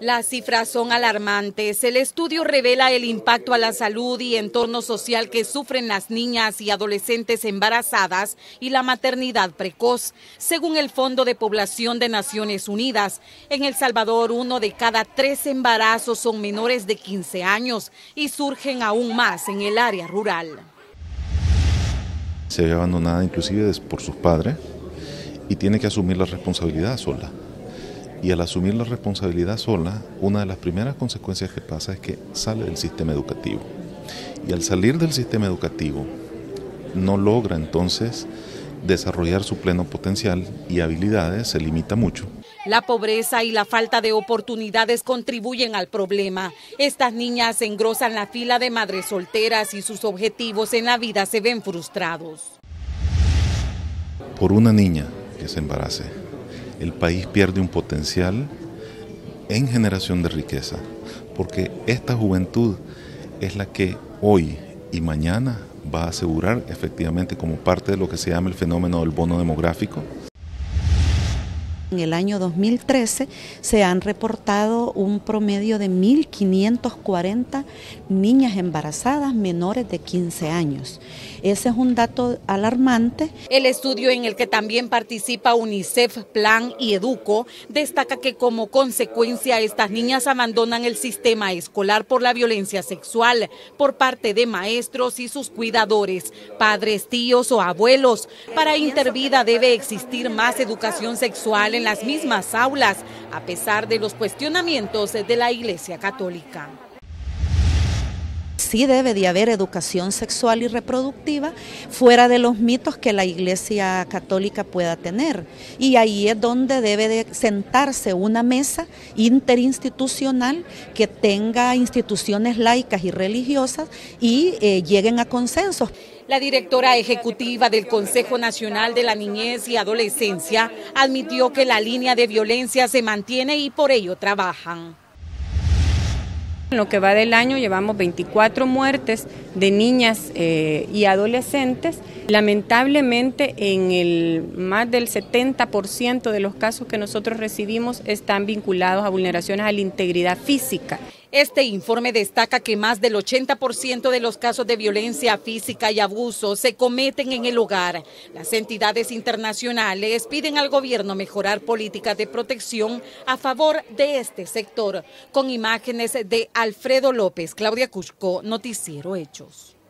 Las cifras son alarmantes. El estudio revela el impacto a la salud y entorno social que sufren las niñas y adolescentes embarazadas y la maternidad precoz. Según el Fondo de Población de Naciones Unidas, en El Salvador 1 de cada 3 embarazos son menores de 15 años y surgen aún más en el área rural. Se ve abandonada inclusive por sus padres y tiene que asumir la responsabilidad sola. Y al asumir la responsabilidad sola, una de las primeras consecuencias que pasa es que sale del sistema educativo. Y al salir del sistema educativo, no logra entonces desarrollar su pleno potencial y habilidades, se limita mucho. La pobreza y la falta de oportunidades contribuyen al problema. Estas niñas engrosan la fila de madres solteras y sus objetivos en la vida se ven frustrados. Por una niña que se embarace, el país pierde un potencial en generación de riqueza, porque esta juventud es la que hoy y mañana va a asegurar efectivamente como parte de lo que se llama el fenómeno del bono demográfico. En el año 2013 se han reportado un promedio de 1.540 niñas embarazadas menores de 15 años. Ese es un dato alarmante. El estudio, en el que también participa UNICEF, Plan y Educo, destaca que como consecuencia estas niñas abandonan el sistema escolar por la violencia sexual por parte de maestros y sus cuidadores, padres, tíos o abuelos. Para Intervida debe existir más educación sexual en las mismas aulas, a pesar de los cuestionamientos de la Iglesia Católica. Sí debe de haber educación sexual y reproductiva fuera de los mitos que la Iglesia Católica pueda tener. Y ahí es donde debe de sentarse una mesa interinstitucional que tenga instituciones laicas y religiosas y lleguen a consensos. La directora ejecutiva del Consejo Nacional de la Niñez y Adolescencia admitió que la línea de violencia se mantiene y por ello trabajan. En lo que va del año llevamos 24 muertes de niñas y adolescentes. Lamentablemente más del 70% de los casos que nosotros recibimos están vinculados a vulneraciones a la integridad física. Este informe destaca que más del 80% de los casos de violencia física y abuso se cometen en el hogar. Las entidades internacionales piden al gobierno mejorar políticas de protección a favor de este sector. Con imágenes de Alfredo López, Claudia Cusco, Noticiero Hechos.